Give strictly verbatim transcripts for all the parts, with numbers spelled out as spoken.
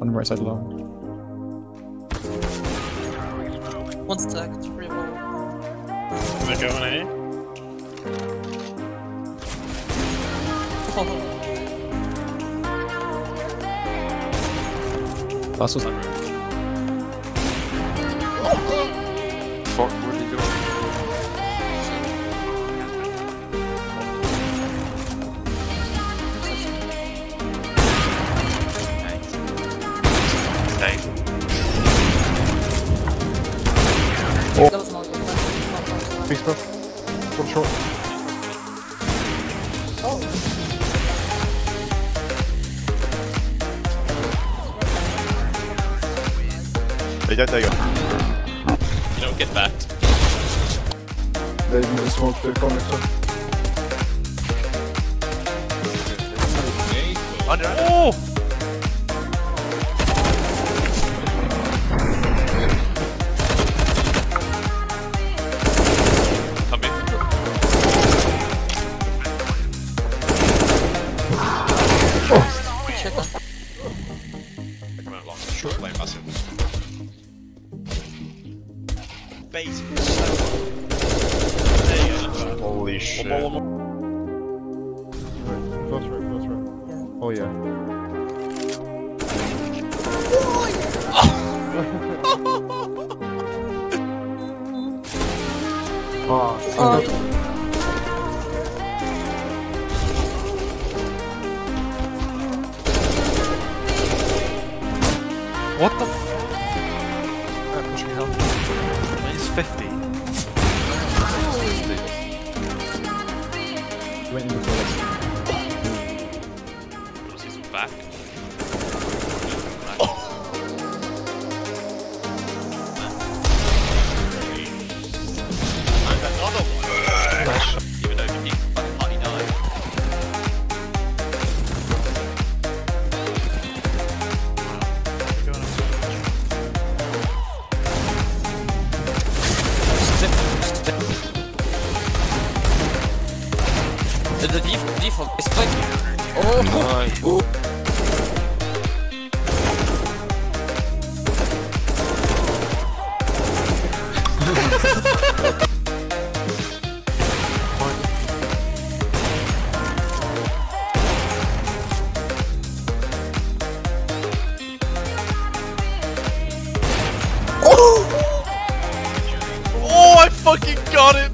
On the right side alone. One stack, three more. They're going A? Last was Fuck, where'd he go? Stay. That was not good. Beast bro. One short. They don't, there you go. You don't get back. They need to smoke the connector. Under. Oh! Come in. Check on. Come out long. Short lane, massive. Base. There you go. Holy shit. One more, one more. Close right, close right. Yeah. Oh yeah. Ah, Oh, What the f- I'm pushing help. He's fifty. went in the toilet. Wanna see some back? And another one! Even though he fucking party died. the default, default is like. Oh, nice. oh. Oh, I fucking got it!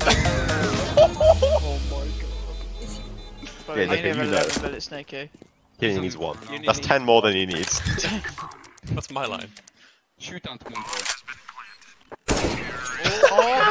Yeah, like, you know. Bullet Snakey. He only needs one. You need- That's ten more than he needs. That's my line. Shoot on one. Oh,